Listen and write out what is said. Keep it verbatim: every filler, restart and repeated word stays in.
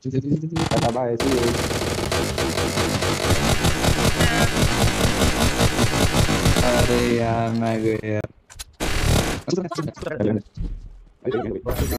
Kata bye, see you. अरे यार मैं गया।